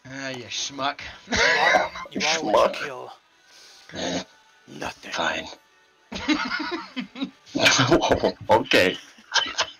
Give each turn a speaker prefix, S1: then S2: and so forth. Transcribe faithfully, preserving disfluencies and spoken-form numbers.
S1: Ah, you schmuck.
S2: You are, you are what you kill.
S3: Eh,
S2: Nothing.
S3: fine. Okay.